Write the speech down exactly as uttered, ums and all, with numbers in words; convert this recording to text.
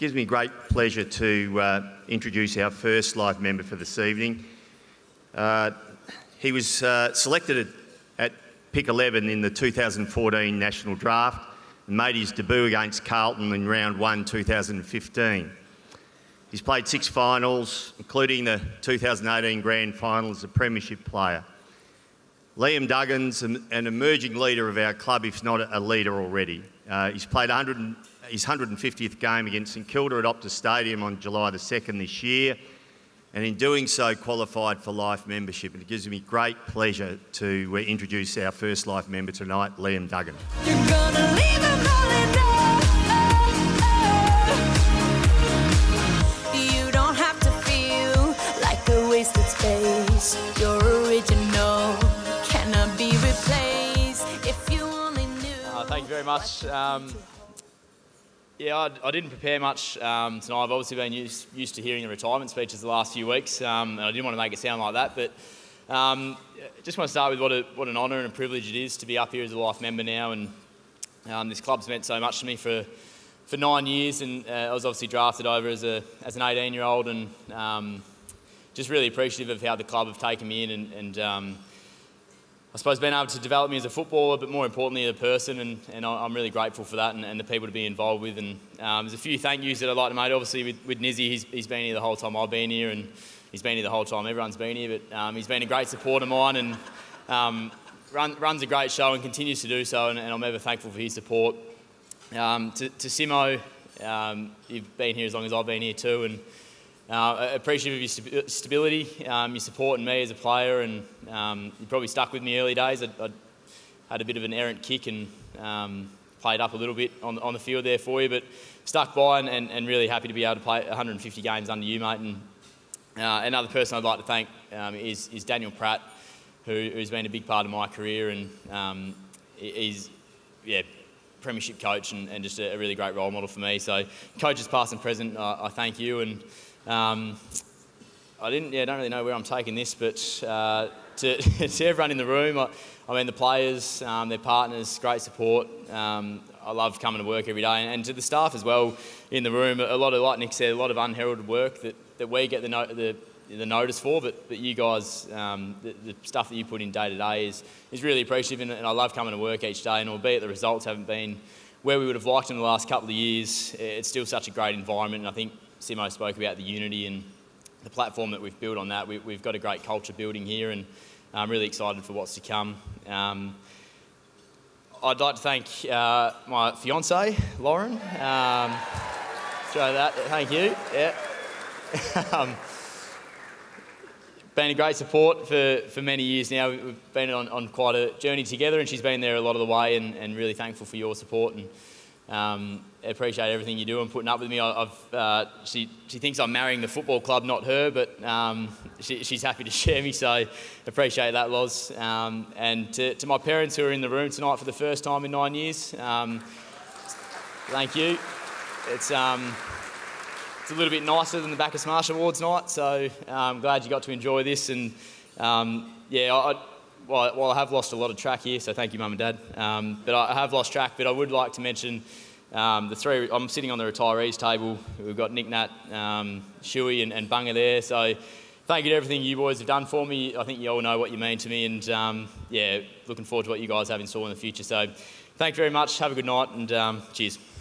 gives me great pleasure to uh, introduce our first live member for this evening. Uh, he was uh, selected at, at pick eleven in the two thousand fourteen National Draft and made his debut against Carlton in round one, two thousand fifteen. He's played six finals, including the two thousand eighteen Grand Final as a premiership player. Liam Duggan's an, an emerging leader of our club, if not a leader already. Uh, he's played one hundred, his one hundred fiftieth game against St Kilda at Optus Stadium on July the second this year, and in doing so qualified for life membership. And it gives me great pleasure to uh, introduce our first life member tonight, Liam Duggan. You're gonna leave them all in love. You don't have to feel like a wasted space. You're original, cannot be replaced. If you only knew. Uh, thank you very much. Um, Yeah, I, I didn't prepare much um, tonight. I've obviously been used, used to hearing the retirement speeches the last few weeks, um, and I didn't want to make it sound like that, but um, just want to start with what, a, what an honour and a privilege it is to be up here as a life member now, and um, this club's meant so much to me for, for nine years, and uh, I was obviously drafted over as, a, as an eighteen-year-old, and um, just really appreciative of how the club have taken me in, and, and um, I suppose being able to develop me as a footballer, but more importantly as a person, and, and I'm really grateful for that, and, and the people to be involved with. And um, there's a few thank yous that I'd like to make. Obviously with, with Nizzy, he's, he's been here the whole time I've been here, and he's been here the whole time everyone's been here, but um, he's been a great supporter of mine, and um, run, runs a great show and continues to do so, and, and I'm ever thankful for his support. Um, to, to Simo, um, you've been here as long as I've been here too, and Uh, appreciative of your st stability, um, your support in me as a player, and um, you probably stuck with me early days. I, I had a bit of an errant kick and um, played up a little bit on, on the field there for you, but stuck by, and, and, and really happy to be able to play one hundred fifty games under you, mate. And uh, another person I'd like to thank um, is, is Daniel Pratt, who, who's been a big part of my career, and um, he's yeah, premiership coach and, and just a, a really great role model for me. So coaches past and present, I, I thank you. And Um, I didn't, yeah, don't really know where I'm taking this, but uh, to, to everyone in the room, I, I mean the players, um, their partners, great support. Um, I love coming to work every day, and, and to the staff as well in the room. A lot of, like Nick said, a lot of unheralded work that, that we get the, no, the, the notice for, but, but you guys, um, the, the stuff that you put in day to day is, is really appreciative, and, and I love coming to work each day. And albeit the results haven't been where we would have liked in the last couple of years, it's still such a great environment, and I think Simo spoke about the unity and the platform that we've built on that. We, we've got a great culture building here, and I'm really excited for what's to come. Um, I'd like to thank uh, my fiancée, Lauren. Um, show that, thank you. Yeah. um, been a great support for, for many years now. We've been on, on quite a journey together, and she's been there a lot of the way, and, and really thankful for your support. And Um, I appreciate everything you do and putting up with me. I, I've, uh, she, she thinks I'm marrying the football club, not her, but um, she, she's happy to share me, so appreciate that, Loz. Um, and to, to my parents who are in the room tonight for the first time in nine years, um, thank you. It's, um, it's a little bit nicer than the Bacchus Marsh Awards night, so I'm glad you got to enjoy this. And um, yeah, I, Well, well, I have lost a lot of track here, so thank you, Mum and Dad. Um, but I have lost track, but I would like to mention um, the three, I'm sitting on the retirees table. We've got Nick, Nat, um, Shuey and, and Bunga there. So thank you to everything you boys have done for me. I think you all know what you mean to me, and um, yeah, looking forward to what you guys have in store in the future. So thank you very much, have a good night, and um, cheers.